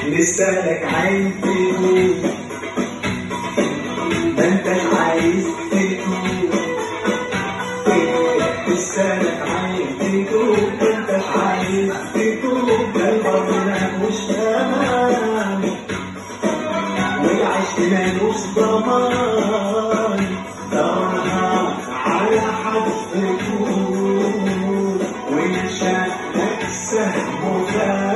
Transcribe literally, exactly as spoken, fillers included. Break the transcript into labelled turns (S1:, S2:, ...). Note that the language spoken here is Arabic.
S1: لسه لك عايز تدوب، ما انتش عايز تدوب، لسه لك عايز تدوب، ما انتش عايز تدوب، ده البر مالوش امان والعيش مالوش ضمان، دارها على حد طول وإن شاء لك سهم